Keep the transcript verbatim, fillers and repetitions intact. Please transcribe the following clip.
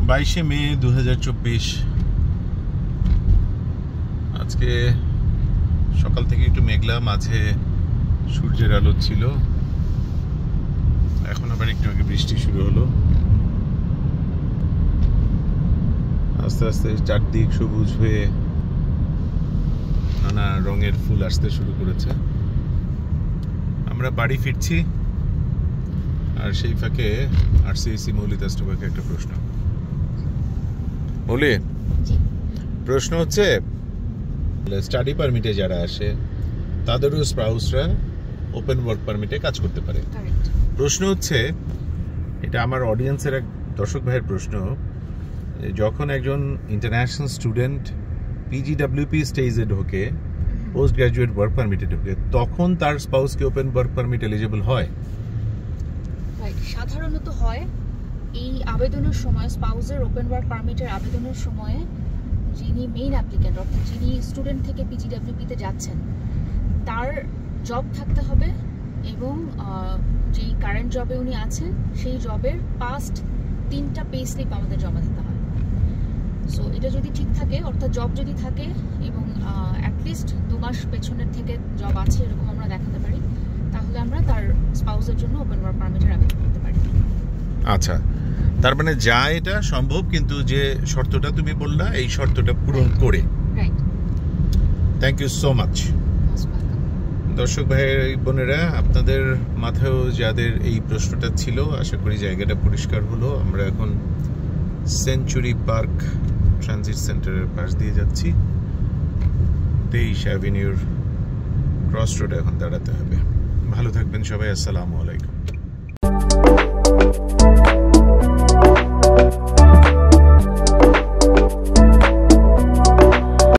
বাইশে মে দু হাজার চব্বিশ। আজকে সকাল থেকে একটু মেঘলা, মাঝে সূর্যের আলো ছিল, এখন আবার একটু আগে বৃষ্টি শুরু হলো। আস্তে আস্তে চারদিক সবুজ হয়ে নানা রঙের ফুল আসতে শুরু করেছে। আমরা বাড়ি ফিরছি, আর সেই ফাঁকে আরসিএসি মৌলি তাস্টুবাকে একটা প্রশ্ন। মৌলি, প্রশ্ন হচ্ছে স্টাডি পারমিটে যারা আসে তাদেরও স্পাউসরা ওপেন ওয়ার্ক পারমিটে কাজ করতে পারে। প্রশ্ন হচ্ছে, এটা আমার অডিয়েন্সের এক দর্শক ভাইয়ের প্রশ্ন, যখন একজন ইন্টারন্যাশনাল স্টুডেন্ট পিজিডাব্লিউপি স্টেজে ঢোকে, পোস্ট গ্রাজুয়েট ওয়ার্ক পারমিটে ঢোকে, তখন তার স্পাউসকে ওপেন ওয়ার্ক পারমিট এলিজিবল হয়? সাধারণত হয়। এই আবেদনের সময়, স্পাউসের ওপেন ওয়ার্ক পারমিটের আবেদনের সময়ে যিনি মেইন অ্যাপ্লিকেন্ট, অর্থাৎ যিনি স্টুডেন্ট থেকে পিজিডাব্লিউপিতে যাচ্ছেন, তার জব থাকতে হবে এবং যেই কারেন্ট জবে উনি আছেন সেই জবের পাস্ট তিনটা পে স্লিপ আমাদের জমা দিতে হয়। সো এটা যদি ঠিক থাকে, অর্থাৎ জব যদি থাকে এবং অ্যাটলিস্ট দু মাস পেছনের থেকে জব আছে এরকম আমরা দেখাতে পারি, তাহলে আমরা তার স্পাউসের জন্য ওপেন ওয়ার্ক পারমিটের আবেদন করতে পারি। আচ্ছা, তার মানে যা এটা সম্ভব, কিন্তু যে শর্তটা তুমি বললা এই শর্তটা পূরণ করে। Right. Thank you so much. দর্শক ভাই বোনেরা, আপনাদের মাথায়ও যাদের এই প্রশ্নটা ছিল, আশা করি জায়গাটা পরিষ্কার হলো। আমরা এখন সেঞ্চুরি পার্ক ট্রানজিট সেন্টারের পাশ দিয়ে যাচ্ছি। তেইশ অ্যাভিনিউর ক্রস রোডে এখন দাঁড়াতে হবে। ভালো থাকবেন সবাই, আসসালামু আলাইকুম।